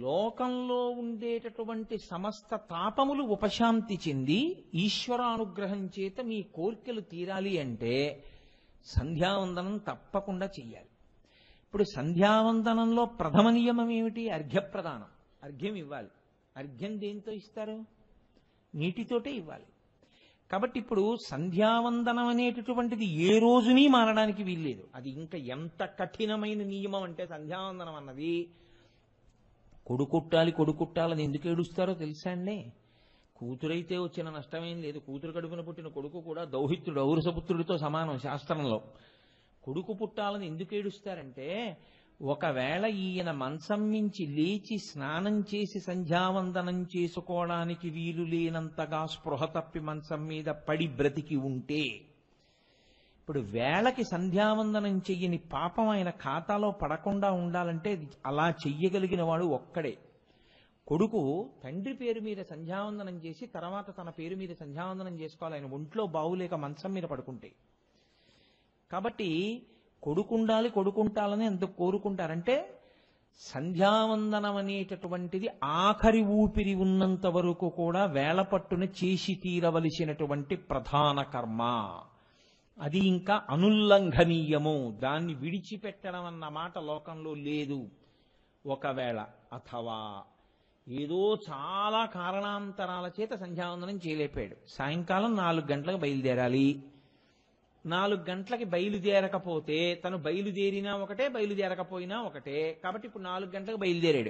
లోకంలో ఉండేటటువంటి సమస్త తాపములు ఉపశాంతి చెంది ఈశ్వరానుగ్రహం చేత మీ కోర్కెలు తీరాలి అంటే సంధ్యావందనం తప్పకుండా చెయ్యాలి. ఇప్పుడు సంధ్యావందనంలో ప్రథమ నియమం ఏమిటి? అర్ఘ్యప్రదానం. అర్ఘ్యం ఇవ్వాలి. అర్ఘ్యం దేంతో ఇస్తారు? నీటితోటే ఇవ్వాలి. కాబట్టి ఇప్పుడు సంధ్యావందనం అనేటటువంటిది ఏ రోజుని మారడానికి వీల్లేదు. అది ఇంకా ఎంత కఠినమైన నియమం అంటే సంధ్యావందనం అన్నది కొడుకుట్టాలని ఎందుకు ఏడుస్తారో తెలుసా అండి? కూతురైతే వచ్చిన నష్టమేం లేదు. కూతురు కడుపున పుట్టిన కొడుకు కూడా దౌహిత్రుడు ఔరసపుత్రుడితో సమానం శాస్త్రంలో. కొడుకు పుట్టాలని ఎందుకు ఏడుస్తారంటే, ఒకవేళ ఈయన మంచం మించి లేచి స్నానం చేసి సంధ్యావందనం చేసుకోవడానికి వీలు లేనంతగా స్పృహ తప్పి మంచం మీద పడి బ్రతికి ఉంటే, ఇప్పుడు వేళకి సంధ్యావందనం చెయ్యని పాపం ఆయన ఖాతాలో పడకుండా ఉండాలంటే అలా చెయ్యగలిగిన వాడు ఒక్కడే. కొడుకు తండ్రి పేరు మీద సంధ్యావందనం చేసి తర్వాత తన పేరు మీద సంధ్యావందనం చేసుకోవాలి, ఆయన ఒంట్లో బావులేక మంచం మీద పడుకుంటే. కాబట్టి కొడుకుంటాలని ఎందుకు కోరుకుంటారంటే, సంధ్యావందనం అనేటటువంటిది ఆఖరి ఊపిరి ఉన్నంత వరకు కూడా వేళపట్టున చేసి తీరవలసినటువంటి ప్రధాన కర్మ. అది ఇంకా అనుల్లంఘనీయము. దాన్ని విడిచిపెట్టడం అన్న మాట లోకంలో లేదు. ఒకవేళ అథవా ఏదో చాలా కారణాంతరాల చేత సంధ్యావందనం చేయలేపాడు, సాయంకాలం 4 గంటలకు బయలుదేరాలి. 4 గంటలకి బయలుదేరకపోతే తను బయలుదేరినా ఒకటే, బయలుదేరకపోయినా ఒకటే. కాబట్టి ఇప్పుడు 4 గంటలకు బయలుదేరాడు.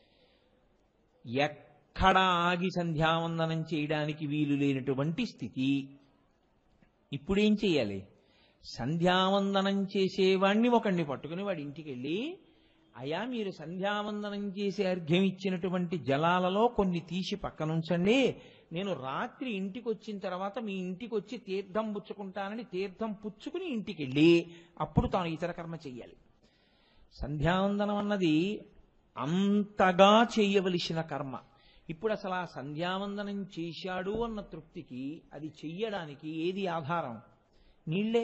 ఎక్కడ ఆగి సంధ్యావందనం చేయడానికి వీలు లేనటువంటి స్థితి. ఇప్పుడేం చెయ్యాలి? సంధ్యావందనం చేసేవాడిని ఒకడిని పట్టుకుని వాడి ఇంటికి వెళ్ళి, అయా మీరు సంధ్యావందనం చేసి అర్ఘ్యం ఇచ్చినటువంటి జలాలలో కొన్ని తీసి పక్కనుంచండి, నేను రాత్రి ఇంటికి వచ్చిన తర్వాత మీ ఇంటికి వచ్చి తీర్థం పుచ్చుకుంటానని తీర్థం పుచ్చుకుని ఇంటికి వెళ్ళి అప్పుడు తాను ఇతర కర్మ చెయ్యాలి. సంధ్యావందనం అన్నది అంతగా చేయవలసిన కర్మ. ఇప్పుడు అసలు ఆ సంధ్యావందనం చేశాడు అన్న తృప్తికి అది చెయ్యడానికి ఏది ఆధారం? నీళ్లే.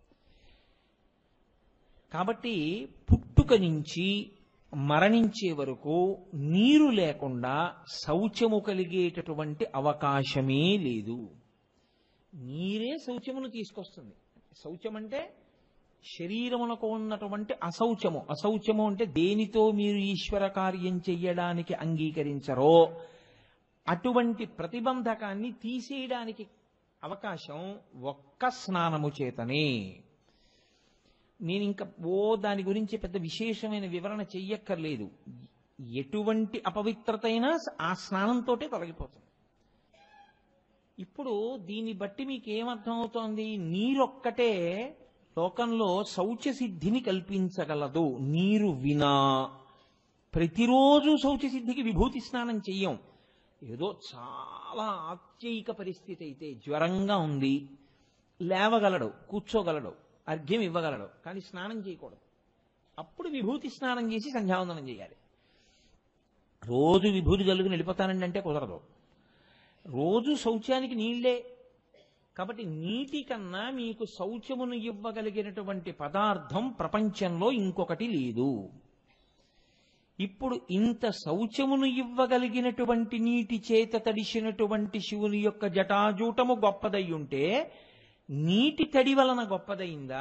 కాబట్టి పుట్టుక నుంచి మరణించే వరకు నీరు లేకుండా శౌచము కలిగేటటువంటి అవకాశమే లేదు. నీరే శౌచమును తీసుకొస్తుంది. శౌచం అంటే శరీరమునకు ఉన్నటువంటి అశౌచము. అశౌచము అంటే దేనితో మీరు ఈశ్వర కార్యం చెయ్యడానికి అంగీకరించరో అటువంటి ప్రతిబంధకాన్ని తీసేయడానికి అవకాశం ఒక్క స్నానము చేతనే. నేను ఇంకా దాని గురించి పెద్ద విశేషమైన వివరణ చెయ్యక్కర్లేదు. ఎటువంటి అపవిత్రత అయినా ఆ స్నానంతో తొలగిపోతుంది. ఇప్పుడు దీన్ని బట్టి మీకు ఏమర్థం అవుతోంది? నీరొక్కటే లోకంలో శౌచ సిద్ధిని కల్పించగలదు. నీరు వినా ప్రతిరోజు శౌచ సిద్ధికి విభూతి స్నానం చెయ్యం. ఏదో చాలా ఆత్యయిక పరిస్థితి అయితే, జ్వరంగా ఉంది, లేవగలడు, కూర్చోగలడు, అర్ఘ్యం ఇవ్వగలడు, కానీ స్నానం చేయకూడదు. అప్పుడు విభూతి స్నానం చేసి సంధ్యావందనం చేయాలి. రోజు విభూతి జల్లుకుని వెళ్ళిపోతానండి అంటే కుదరదు. రోజు శౌచానికి నీళ్లే. కాబట్టి నీటి కన్నా మీకు శౌచమును ఇవ్వగలిగినటువంటి పదార్థం ప్రపంచంలో ఇంకొకటి లేదు. ఇప్పుడు ఇంత శౌచమును ఇవ్వగలిగినటువంటి నీటి చేత తడిసినటువంటి శివుని యొక్క జటాజూటము గొప్పదై ఉంటే నీటి తడి వలన గొప్పదైందా?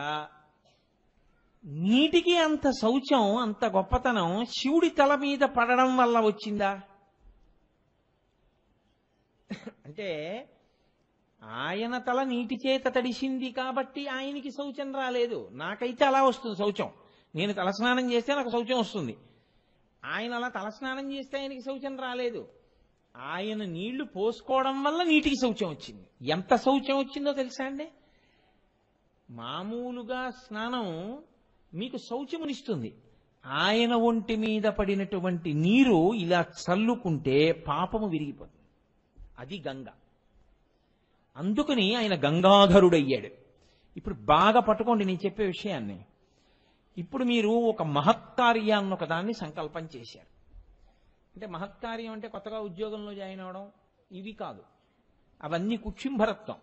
నీటికి అంత శౌచం, అంత గొప్పతనం శివుడి తల మీద పడడం వల్ల వచ్చిందా? అంటే ఆయన తల నీటి చేత తడిసింది కాబట్టి ఆయనకి శౌచం రాలేదు. నాకైతే అలా వస్తుంది శౌచం. నేను తలస్నానం చేస్తే నాకు శౌచం వస్తుంది. ఆయన అలా తలస్నానం చేస్తే ఆయనకి శౌచం రాలేదు. ఆయన నీళ్లు పోసుకోవడం వల్ల నీటికి శౌచం వచ్చింది. ఎంత శౌచం వచ్చిందో తెలుసా అండి? మామూలుగా స్నానం మీకు శౌచమునిస్తుంది. ఆయన ఒంటి మీద పడినటువంటి నీరు ఇలా చల్లుకుంటే పాపము విరిగిపోతుంది. అది గంగ. అందుకని ఆయన గంగాధరుడయ్యాడు. ఇప్పుడు బాగా పట్టుకోండి నేను చెప్పే విషయాన్ని. ఇప్పుడు మీరు ఒక మహత్కార్యాన్ని ఒకదాన్ని సంకల్పం చేశారు. అంటే మహత్కార్యం అంటే కొత్తగా ఉద్యోగంలో జాయిన్ అవడం ఇవి కాదు, అవన్నీ కుక్షింభరత్వం.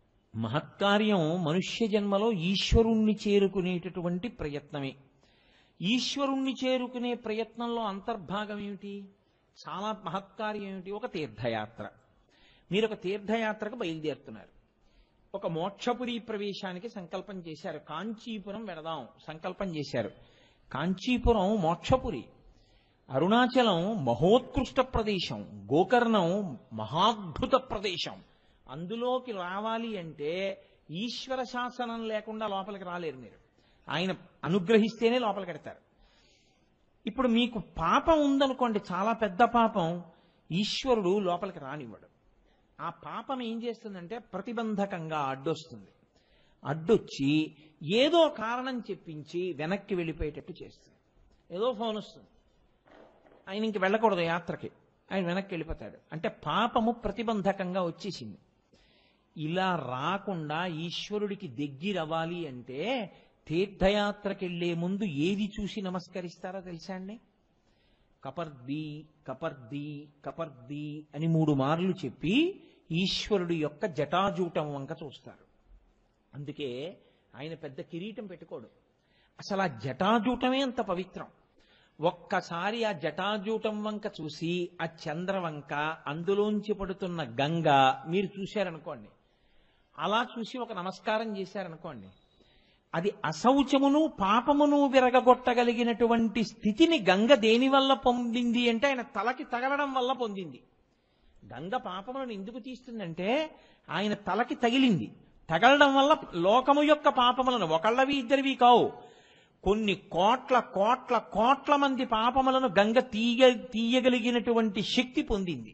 మహత్కార్యం మనుష్య జన్మలో ఈశ్వరుణ్ణి చేరుకునేటటువంటి ప్రయత్నమే. ఈశ్వరుణ్ణి చేరుకునే ప్రయత్నంలో అంతర్భాగం ఏమిటి? చాలా మహత్కార్యం ఏమిటి? ఒక తీర్థయాత్ర. మీరు ఒక తీర్థయాత్రకు బయలుదేరుతున్నారు. ఒక మోక్షపురి ప్రవేశానికి సంకల్పం చేశారు. కాంచీపురం వెడదాం సంకల్పం చేశారు. కాంచీపురం మోక్షపురి, అరుణాచలం మహోత్కృష్ట ప్రదేశం, గోకర్ణం మహాద్భుత ప్రదేశం. అందులోకి రావాలి అంటే ఈశ్వర శాసనం లేకుండా లోపలికి రాలేరు మీరు. ఆయన అనుగ్రహిస్తేనే లోపలికి వెడతారు. ఇప్పుడు మీకు పాపం ఉందనుకోండి, చాలా పెద్ద పాపం, ఈశ్వరుడు లోపలికి రానివ్వడు. ఆ పాపం ఏం చేస్తుందంటే ప్రతిబంధకంగా అడ్డొస్తుంది. అడ్డొచ్చి ఏదో కారణం చెప్పించి వెనక్కి వెళ్ళిపోయేటట్టు చేస్తుంది. ఏదో ఫోన్ వస్తుంది, ఆయన ఇంక వెళ్ళకూడదు యాత్రకి, ఆయన వెనక్కి వెళ్ళిపోతాడు. అంటే పాపము ప్రతిబంధకంగా వచ్చేసింది. ఇలా రాకుండా ఈశ్వరుడికి దగ్గరవ్వాలి అంటే తీర్థయాత్రకి వెళ్లే ముందు ఏది చూసి నమస్కరిస్తారో తెలుసా అండి? కపర్ది కపర్ది కపర్ది అని 3 మార్లు చెప్పి ఈశ్వరుడి యొక్క జటాజూటం వంక చూస్తారు. అందుకే ఆయన పెద్ద కిరీటం పెట్టుకోడు. అసలు ఆ జటాజూటమే అంత పవిత్రం. ఒక్కసారి ఆ జటాజూటం వంక చూసి ఆ చంద్రవంక, అందులోంచి పడుతున్న గంగ మీరు చూశారనుకోండి, అలా చూసి ఒక నమస్కారం చేశారనుకోండి, అది అశౌచమును పాపమును విరగగొట్టగలిగినటువంటి స్థితిని గంగ దేని వల్ల పొందింది అంటే ఆయన తలకి తగలడం వల్ల పొందింది. గంగ పాపములను ఎందుకు తీస్తుందంటే ఆయన తలకి తగిలింది. తగలడం వల్ల లోకము యొక్క పాపములను, ఒకళ్ళవి ఇద్దరివి కావు, కొన్ని కోట్ల కోట్ల కోట్ల మంది పాపములను గంగ తీయగలిగినటువంటి శక్తి పొందింది.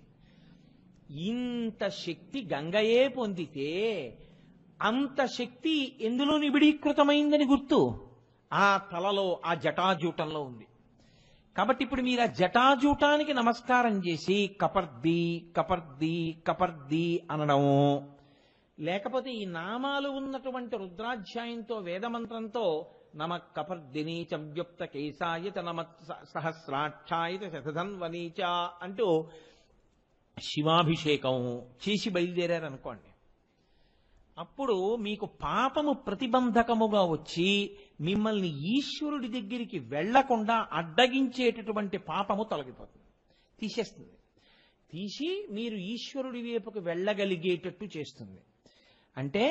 ఇంత శక్తి గంగయే పొందితే అంత శక్తి ఎందులో నిబిడీకృతమైందని గుర్తు ఆ తలలో, ఆ జటాజూటంలో ఉంది. కాబట్టి ఇప్పుడు మీరు ఆ జటాజూటానికి నమస్కారం చేసి కపర్ది కపర్ది కపర్ది అనడము, లేకపోతే ఈ నామాలు ఉన్నటువంటి రుద్రాధ్యాయంతో వేదమంత్రంతో నమ కపర్దిని చవ్యుప్త కేశాయత నమ సహస్రాక్షాయత శతధన్వనీచ అంటూ శివాభిషేకం చేసి బయలుదేరారనుకోండి, అప్పుడు మీకు పాపము ప్రతిబంధకముగా వచ్చి మిమ్మల్ని ఈశ్వరుడి దగ్గరికి వెళ్లకుండా అడ్డగించేటటువంటి పాపము తొలగిపోతుంది, తీసేస్తుంది. తీసి మీరు ఈశ్వరుడి వైపుకు వెళ్ళగలిగేటట్టు చేస్తుంది. అంటే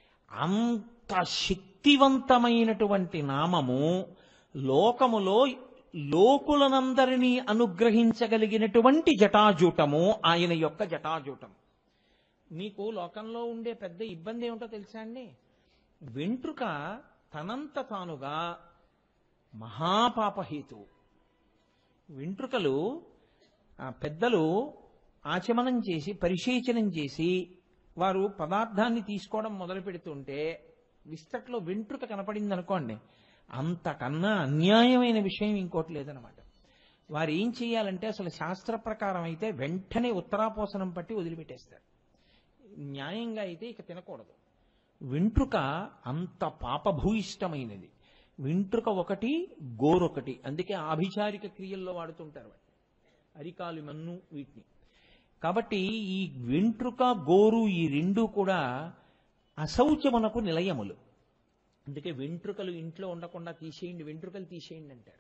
అంత శక్తివంతమైనటువంటి నామము లోకములో లోకులనందరినీ అనుగ్రహించగలిగినటువంటి జటాజూటము ఆయన యొక్క జటాజూటం. మీకు లోకంలో ఉండే పెద్ద ఇబ్బంది ఏమిటో తెలుసా అండి? వెంట్రుక తనంత తానుగా మహాపాపహేతు. వెంట్రుకలు పెద్దలు ఆచమనం చేసి పరిశేచనం చేసి వారు పదార్థాన్ని తీసుకోవడం మొదలు పెడుతుంటే విస్తట్లో వెంట్రుక కనపడింది అనుకోండి, అంతకన్నా అన్యాయమైన విషయం ఇంకోటి లేదనమాట. వారు ఏం చేయాలంటే అసలు శాస్త్ర ప్రకారం అయితే వెంటనే ఉత్తరాపోసనం పట్టి వదిలిపెట్టేస్తారు. న్యాయంగా అయితే ఇక తినకూడదు. వెంట్రుక అంత పాపభూయిష్టమైనది. వెంట్రుక ఒకటి, గోరొకటి. అందుకే ఆభిచారిక క్రియల్లో వాడుతుంటారు వాటిని, అరికాలు మన్ను వీటిని. కాబట్టి ఈ వెంట్రుక గోరు ఈ రెండు కూడా అశౌచమునకు నిలయములు. అందుకే వెంట్రుకలు ఇంట్లో ఉండకుండా తీసేయండి, వెంట్రుకలు తీసేయండి అంటారు.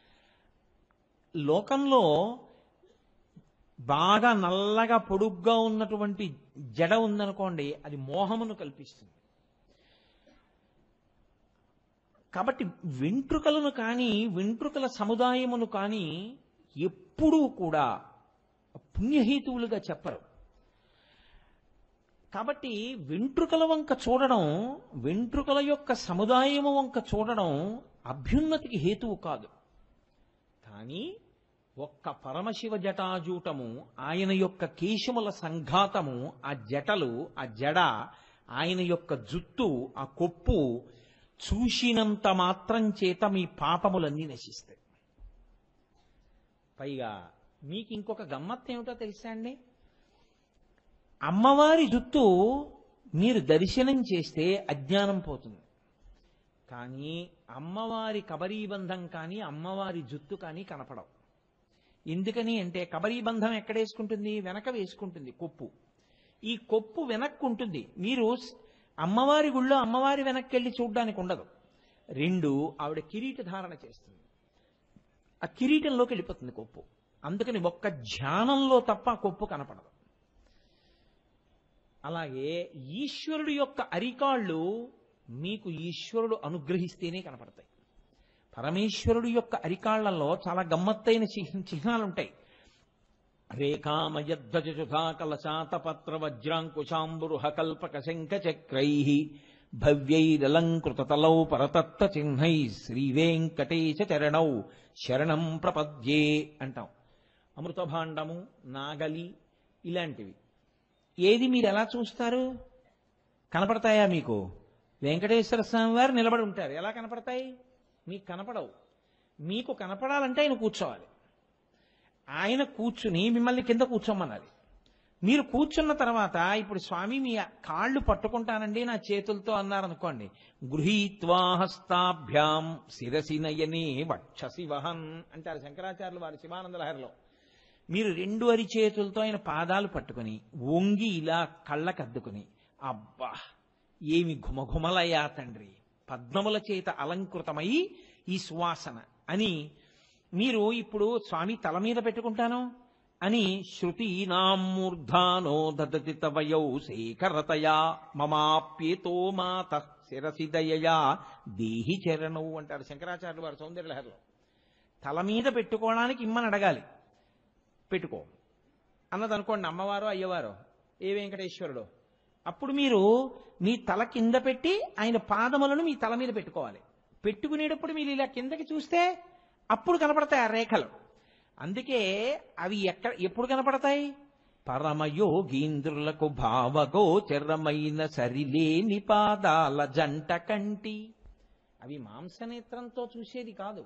లోకంలో బాగా నల్లగా పొడుగ్గా ఉన్నటువంటి జడ ఉందనుకోండి, అది మోహమును కల్పిస్తుంది. కాబట్టి వెంట్రుకలను కానీ వెంట్రుకల సముదాయమును కానీ ఎప్పుడూ కూడా పుణ్యహేతువులుగా చెప్పరు. కాబట్టి వెంట్రుకల వంక చూడడం, వెంట్రుకల యొక్క సముదాయము వంక చూడడం అభ్యున్నతికి హేతువు కాదు. కానీ ఒక్క పరమశివ జటాజూటము, ఆయన యొక్క కేశముల సంఘాతము, ఆ జటలు, ఆ జడ, ఆయన యొక్క జుత్తు, ఆ కొప్పు చూసినంత మాత్రం చేత మీ పాపములన్నీ నశిస్తాయి. పైగా మీకు ఇంకొక గమ్మత్తు ఏమిటో తెలుసా అండి? అమ్మవారి జుత్తు మీరు దర్శనం చేస్తే అజ్ఞానం పోతుంది. కానీ అమ్మవారి కబరీబంధం కానీ అమ్మవారి జుత్తు కానీ కనపడవు. ఎందుకని అంటే కబరీబంధం ఎక్కడ వేసుకుంటుంది? వెనక వేసుకుంటుంది కొప్పు. ఈ కొప్పు వెనక్కు ఉంటుంది. మీరు అమ్మవారి గుళ్ళో అమ్మవారి వెనక్కి వెళ్ళి చూడడానికి ఉండదు. 2 ఆవిడ కిరీట ధారణ చేస్తుంది. ఆ కిరీటంలోకి వెళ్ళిపోతుంది కొప్పు. అందుకని ఒక్క ధ్యానంలో తప్ప ఆ కొప్పు కనపడదు. అలాగే ఈశ్వరుడు యొక్క అరికాళ్ళు మీకు ఈశ్వరుడు అనుగ్రహిస్తేనే కనపడతాయి. పరమేశ్వరుడు యొక్క అరికాళ్లలో చాలా గమ్మత్తైన చిహ్నాలుంటాయి. రేఖామయధ్వజసుధా కలశాతపత్ర వజ్రాంకుశాంబురుహ కల్పక శంఖ చక్రై భవ్యైరలంకృతతలౌ పరతత్వ చిహ్నై శ్రీవేంకటేశ చరణౌ శరణం ప్రపద్యే అంటాం. అమృతభాండము, నాగలి ఇలాంటివి. ఏది మీరు ఎలా చూస్తారు? కనపడతాయా మీకు? వెంకటేశ్వర స్వామి వారు నిలబడి ఉంటారు, ఎలా కనపడతాయి? మీకు కనపడవు. మీకు కనపడాలంటే ఆయన కూర్చోవాలి. ఆయన కూర్చుని మిమ్మల్ని కింద కూర్చోమనాలి. మీరు కూర్చున్న తర్వాత ఇప్పుడు స్వామి మీ కాళ్ళు పట్టుకుంటానండి నా చేతులతో అన్నారనుకోండి, గృహీత్వా హస్తాభ్యాం శిరసి నయనే వక్షసి వహన్ అంటారు శంకరాచార్యులు వారి శివానంద లహరిలో. మీరు రెండు అరిచేతులతో ఆయన పాదాలు పట్టుకుని వంగి ఇలా కళ్ళకద్దుకుని, అబ్బా ఏమి ఘుమఘుమలయ్యా తండ్రి, పద్మముల చేత అలంకృతమై ఈ సువాసన అని మీరు ఇప్పుడు స్వామి తల మీద పెట్టుకుంటాను అని శృతీనామూర్ధానో దదతి తవయౌ శేఖరతయా మమాప్యేతో మాత శిరసిదయయా దేహి చరణౌ అంటారు శంకరాచార్యులు వారు సౌందర్యలహరిలో. తల మీద పెట్టుకోవడానికి ఇమ్మని అడగాలి. పెట్టుకో అన్నదనుకోండి అమ్మవారో అయ్యవారో ఏ వెంకటేశ్వరుడో, అప్పుడు మీరు మీ తల కింద పెట్టి ఆయన పాదములను మీ తల మీద పెట్టుకోవాలి. పెట్టుకునేటప్పుడు మీరు ఇలా కిందకి చూస్తే అప్పుడు కనపడతాయి ఆ రేఖలు. అందుకే అవి ఎప్పుడు కనపడతాయి? పరమయోగీంద్రులకు భావగోచరమైన సరిలేని పాదాల జంట కంటి. అవి మాంసనేత్రంతో చూసేది కాదు.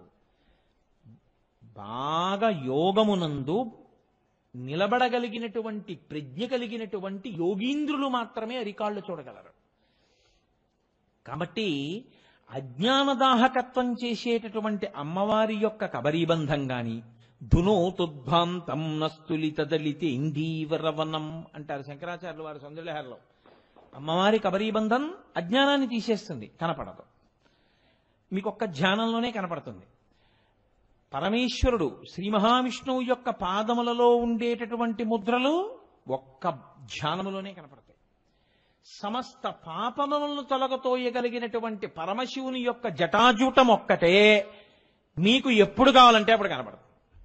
బాగా యోగమునందు నిలబడగలిగినటువంటి ప్రజ్ఞ కలిగినటువంటి యోగీంద్రులు మాత్రమే అరికాళ్ళు చూడగలరు. కాబట్టి అజ్ఞానదాహకత్వం చేసేటటువంటి అమ్మవారి యొక్క కబరీబంధం గాని ధునోతుద్భాంతం నస్తులిత దళిత ఇందీవరవనం అంటారు శంకరాచార్యులు వారి సౌందర్యలహరిలో. అమ్మవారి కబరీబంధం అజ్ఞానాన్ని తీసేస్తుంది, కనపడదు. మీకు ఒక్క ధ్యానంలోనే కనపడుతుంది. పరమేశ్వరుడు శ్రీ మహావిష్ణువు యొక్క పాదములలో ఉండేటటువంటి ముద్రలు ఒక్క ధ్యానములోనే కనపడతాయి. సమస్త పాపములను తొలగతోయగలిగినటువంటి పరమశివుని యొక్క జటాజూటం ఒక్కటే మీకు ఎప్పుడు కావాలంటే అప్పుడు కనపడదు.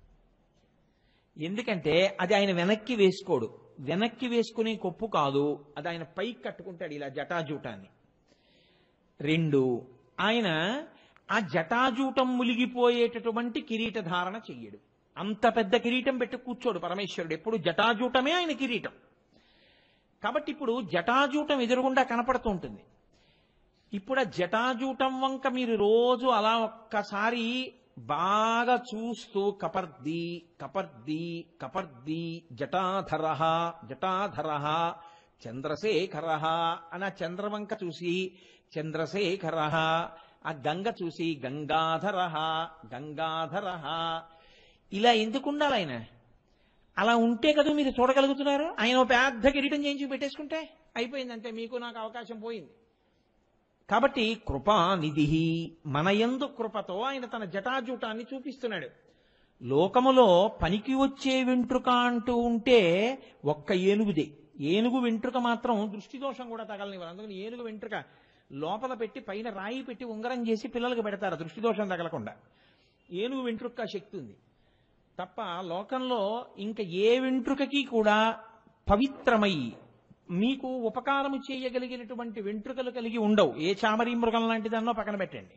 ఎందుకంటే అది ఆయన వెనక్కి వేసుకోడు, వెనక్కి వేసుకునే కొప్పు కాదు, అది ఆయన పైకి కట్టుకుంటాడు ఇలా జటాజూటాన్ని. రెండు, ఆయన ఆ జటాజూటం ములిగిపోయేటటువంటి కిరీట ధారణ చెయ్యడు. అంత పెద్ద కిరీటం పెట్టి కూర్చోడు పరమేశ్వరుడు, ఎప్పుడు జటాజూటమే ఆయన కిరీటం. కాబట్టి ఇప్పుడు జటాజూటం ఎదురుగుండా కనపడుతూ ఉంటుంది. ఇప్పుడు ఆ జటాజూటం వంక మీరు రోజు అలా ఒక్కసారి బాగా చూస్తూ కపర్ది కపర్ది కపర్ది జటాధర జటాధర చంద్రశేఖర అని ఆ చంద్రవంక చూసి చంద్రశేఖర, ఆ గంగ చూసి గంగాధర గంగాధర, ఇలా ఎందుకు ఉండాలి ఆయన? అలా ఉంటే కదా మీరు చూడగలుగుతున్నారు. ఆయన పెద్ద కిరీటం చేయించి పెట్టేసుకుంటే అయిపోయిందంటే మీకు నాకు అవకాశం పోయింది. కాబట్టి కృపానిధి మనయందు కృపతో ఆయన తన జటాజూటాన్ని చూపిస్తున్నాడు. లోకములో పనికి వచ్చే వెంట్రుక అంటూ ఉంటే ఒక్క ఏనుగుదే. ఏనుగు వెంట్రుక మాత్రం దృష్టిదోషం కూడా తగలనివ్వరు. అందుకని ఏనుగు వెంట్రుక లోపల పెట్టి పైన రాయి పెట్టి ఉంగరం చేసి పిల్లలకు పెడతారు దృష్టిదోషం తగలకుండా. ఏనుగు వెంట్రుక శక్తి ఉంది తప్ప లోకంలో ఇంకా ఏ వెంట్రుకకి కూడా పవిత్రమై మీకు ఉపకారము చేయగలిగినటువంటి వెంట్రుకలు కలిగి ఉండవు. ఏ చామరీ మృగం లాంటిదన్నో పక్కన పెట్టండి.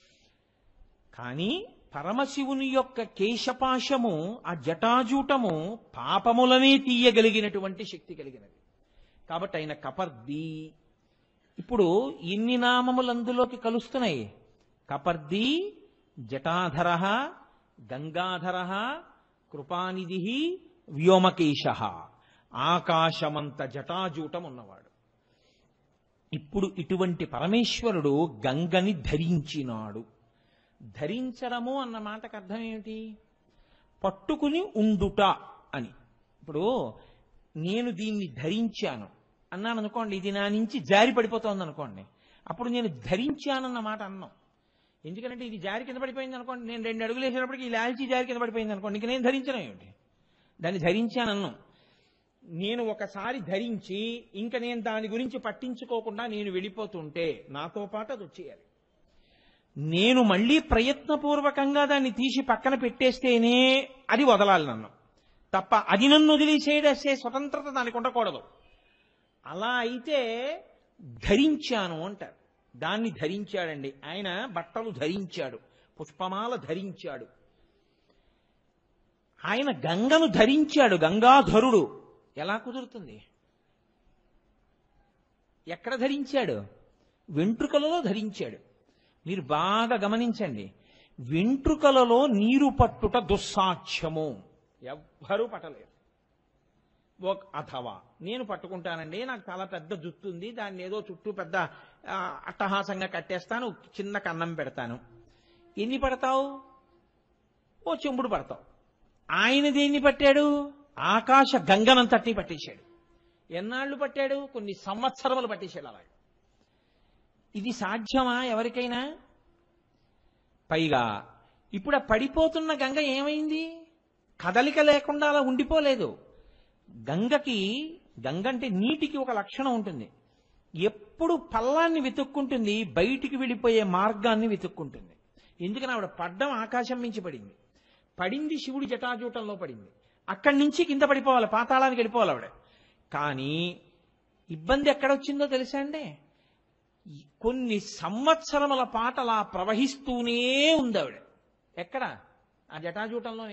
కానీ పరమశివుని యొక్క కేశపాశము, ఆ జటాజూటము పాపములనే తీయగలిగినటువంటి శక్తి కలిగినది. కాబట్టి ఆయన కపర్ది. ఇప్పుడు ఇన్ని నామములు అందులోకి కలుస్తున్నాయి. కపర్ది, జటాధర, గంగాధర, కృపానిధి, వ్యోమకేశ, ఆకాశమంత జటాజూటం ఉన్నవాడు. ఇప్పుడు ఇటువంటి పరమేశ్వరుడు గంగని ధరించినాడు. ధరించడము అన్న మాటకు అర్థం ఏమిటి? పట్టుకుని ఉండుట అని. ఇప్పుడు నేను దీన్ని ధరించాను అన్నాను అనుకోండి, ఇది నా నుంచి జారి పడిపోతోంది అనుకోండి, అప్పుడు నేను ధరించానన్న మాట అన్నాం. ఎందుకంటే ఇది జారి కింద పడిపోయింది అనుకోండి, నేను 2 అడుగులు వేసినప్పటికీ ఈ లాల్చీ జారి కింద పడిపోయింది అనుకోండి, ఇంక నేను ధరించను ఏమిటి? దాన్ని ధరించానన్ను. నేను ఒకసారి ధరించి ఇంక నేను దాని గురించి పట్టించుకోకుండా నేను వెళ్ళిపోతుంటే నాతో పాటు అది వచ్చేయాలి. నేను మళ్ళీ ప్రయత్నపూర్వకంగా దాన్ని తీసి పక్కన పెట్టేస్తేనే అది వదలాలి నన్ను, తప్ప అది నన్ను వదిలేసేసే స్వతంత్రత దానికి ఉండకూడదు. అలా అయితే ధరించాను అంటారు. దాన్ని ధరించాడండి ఆయన. బట్టలు ధరించాడు, పుష్పమాల ధరించాడు. ఆయన గంగను ధరించాడు, గంగాధరుడు. ఎలా కుదురుతుంది? ఎక్కడ ధరించాడు? వెంట్రుకలలో ధరించాడు. మీరు బాగా గమనించండి, వెంట్రుకలలో నీరు పట్టుట దుస్సాధ్యము, ఎవ్వరూ పట్టలేరు. అథవా నేను పట్టుకుంటానండి, నాకు చాలా పెద్ద జుట్టు ఉంది, దాన్ని ఏదో చుట్టూ పెద్ద అట్టహాసంగా కట్టేస్తాను, చిన్న కన్నం పెడతాను. ఎన్ని పడతావు? ఓ చెంబుడు పడతావు. ఆయన దేన్ని పట్టాడు? ఆకాశ గంగనంతటినీ పట్టేశాడు. ఎన్నాళ్ళు పట్టాడు? కొన్ని సంవత్సరములు పట్టేశాడు. అలాగే ఇది సాధ్యమా ఎవరికైనా? పైగా ఇప్పుడు ఆ పడిపోతున్న గంగ ఏమైంది? కదలిక లేకుండా అలా ఉండిపోలేదు. గంగ అంటే నీటికి ఒక లక్షణం ఉంటుంది, ఎప్పుడు పల్లాన్ని వెతుక్కుంటుంది, బయటికి వెళ్ళిపోయే మార్గాన్ని వెతుక్కుంటుంది. ఎందుకని ఆవిడ పడ్డం ఆకాశం మించి పడింది, పడింది శివుడి జటాజూటంలో పడింది, అక్కడి నుంచి కింద పడిపోవాలి, పాతాళానికి వెళ్ళిపోవాలి ఆవిడ. కానీ ఇబ్బంది ఎక్కడొచ్చిందో తెలుసా అండి? కొన్ని సంవత్సరముల పాటు అలా ప్రవహిస్తూనే ఉంది ఆవిడ. ఎక్కడ? ఆ జటాజూటంలోనే.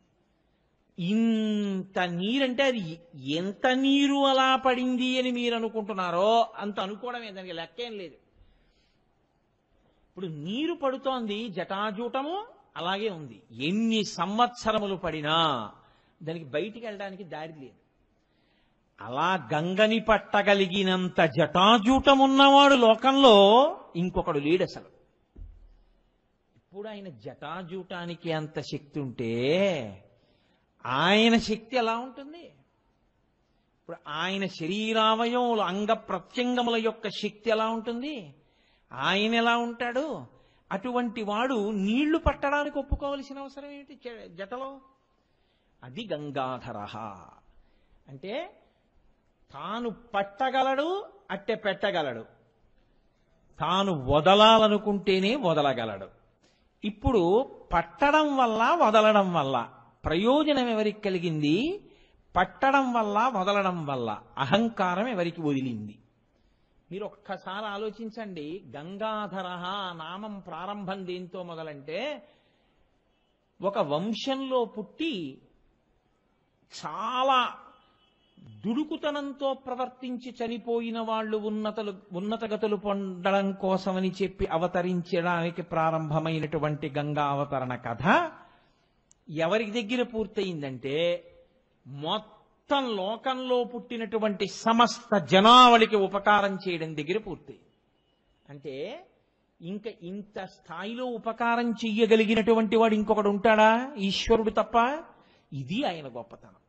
ఇంత నీరంటే అది ఎంత నీరు అలా పడింది అని మీరు అనుకుంటున్నారో అంత అనుకోవడమే, దానికి లెక్కేం లేదు. ఇప్పుడు నీరు పడుతోంది, జటాజూటము అలాగే ఉంది. ఎన్ని సంవత్సరములు పడినా దానికి బయటికి వెళ్ళడానికి దారి లేదు. అలా గంగని పట్టగలిగినంత జటాజూటమున్నవాడు లోకంలో ఇంకొకడు లేడు అసలు. ఇప్పుడు ఆయన జటాజూటానికి అంత శక్తి ఉంటే ఆయన శక్తి ఎలా ఉంటుంది? ఇప్పుడు ఆయన శరీరావయములు అంగ ప్రత్యంగముల యొక్క శక్తి ఎలా ఉంటుంది? ఆయన ఎలా ఉంటాడు? అటువంటి వాడు నీళ్లు పట్టడానికి ఒప్పుకోవలసిన అవసరం ఏంటి జటలో? అది గంగాధర అంటే తాను పట్టగలడు, అట్టె పెట్టగలడు, తాను వదలాలనుకుంటేనే వదలగలడు. ఇప్పుడు పట్టడం వల్ల వదలడం వల్ల ప్రయోజనం ఎవరికి కలిగింది? పట్టడం వల్ల వదలడం వల్ల అహంకారం ఎవరికి వదిలింది? మీరు ఒక్కసారి ఆలోచించండి. గంగాధర నామం ప్రారంభం దేంతో మొదలంటే, ఒక వంశంలో పుట్టి చాలా దుడుకుతనంతో ప్రవర్తించి చనిపోయిన వాళ్ళు ఉన్నతగతులు పొందడం కోసమని చెప్పి అవతరించడానికి ప్రారంభమైనటువంటి గంగా అవతరణ కథ ఎవరి దగ్గర పూర్తయిందంటే, మొత్తం లోకంలో పుట్టినటువంటి సమస్త జనావళికి ఉపకారం చేయడం దగ్గర పూర్తయింది. అంటే ఇంకా ఇంత స్థాయిలో ఉపకారం చెయ్యగలిగినటువంటి వాడు ఇంకొకడు ఉంటాడా? ఈశ్వరుడు తప్ప. ఇది ఆయన గొప్పతనం.